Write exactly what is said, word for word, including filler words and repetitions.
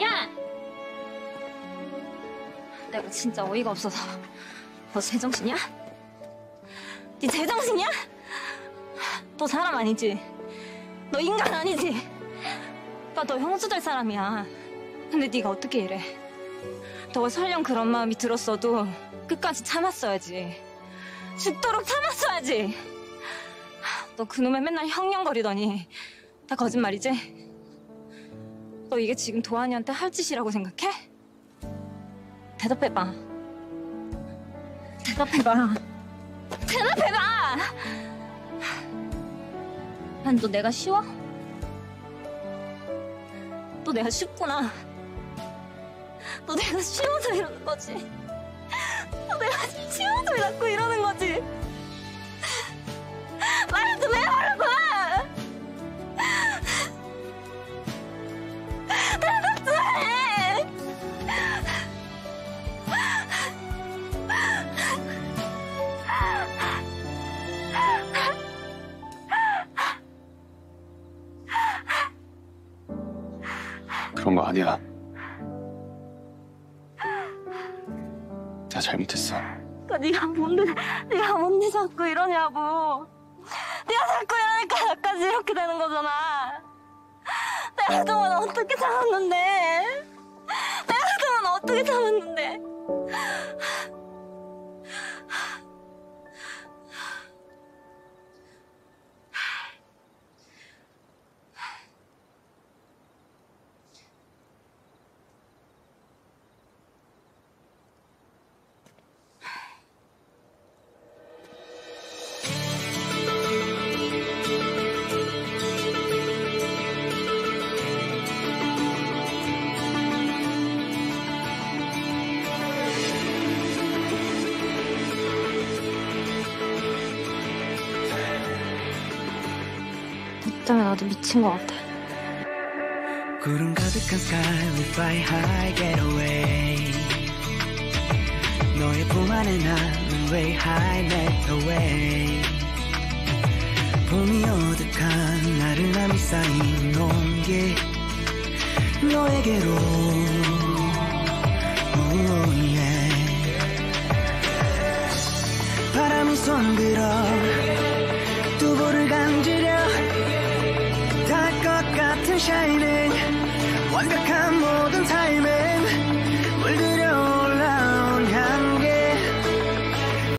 야! 내가 진짜 어이가 없어서. 너 제정신이야? 네 제정신이야? 너 사람 아니지? 너 인간 아니지? 오빠 너 형수 될 사람이야. 근데 네가 어떻게 이래? 너가 설령 그런 마음이 들었어도 끝까지 참았어야지. 죽도록 참았어야지. 너 그놈의 맨날 형령거리더니 다 거짓말이지? 너 이게 지금 도한이한테 할 짓이라고 생각해? 대답해봐. 대답해봐. 대답해봐! 난 너 내가 쉬워? 너 내가 쉽구나. 너 내가 쉬워서 이러는 거지. 너 내가 쉬워서 자꾸 이러는 거지. 말 좀 해보라고! 대답 좀 해! 그런 거 아니야. 내가 잘못했어. 그러니까 네가 뭔데, 네가 뭔데 자꾸 이러냐고. 네가 자꾸 이러니까 나까지 이렇게 되는 거잖아. 내가 그동안 어떻게 참았는데. 내가 그동안 어떻게 참았는데. 너 때문에 나도 미친 것 같아. 구름 가득한 sky, we fly high, get away. 너의 품 안에 난 way high, make away. 봄이 어둑한 나른함이 쌓인 온기 너에게로 oh, yeah. 바람이 손들어 두부를 간지려 닿을 것 같은 shining 완벽한 모든 타이밍